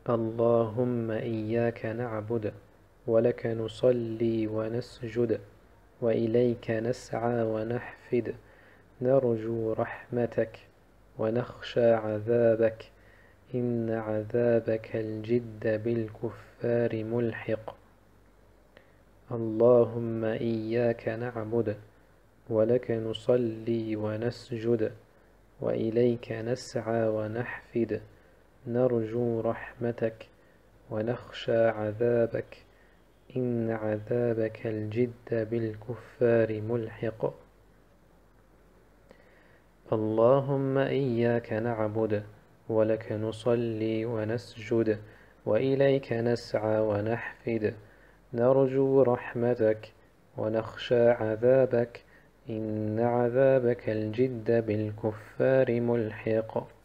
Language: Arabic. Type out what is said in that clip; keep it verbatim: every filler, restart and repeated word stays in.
اللهم إياك نعبد ولك نصلي ونسجد وإليك نسعى ونحفد نرجو رحمتك ونخشى عذابك إن عذابك الجد بالكفار ملحق اللهم إياك نعبد ولك نصلي ونسجد وإليك نسعى ونحفد نرجو رحمتك ونخشى عذابك إن عذابك الجد بالكفار ملحق اللهم إياك نعبد ولك نصلي ونسجد وإليك نسعى ونحفد نرجو رحمتك ونخشى عذابك إن عذابك الجد بالكفار ملحق